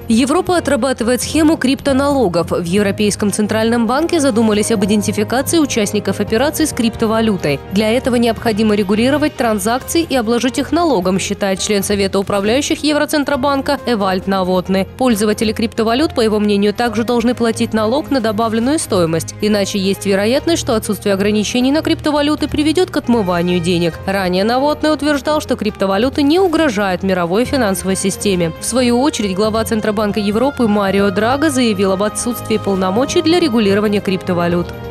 Европа отрабатывает схему криптоналогов. В Европейском центральном банке задумались об идентификации участников операций с криптовалютой. Для этого необходимо регулировать транзакции и обложить их налогом, считает член Совета управляющих Евроцентробанка Эвальд Новотный. Пользователи криптовалют, по его мнению, также должны платить налог на добавленную стоимость. Иначе есть вероятность, что отсутствие ограничений на криптовалюты приведет к отмыванию денег. Ранее Новотный утверждал, что криптовалюты не угрожают мировой финансовой системе. В свою очередь, глава Центробанка Европы Марио Драго заявил об отсутствии полномочий для регулирования криптовалют.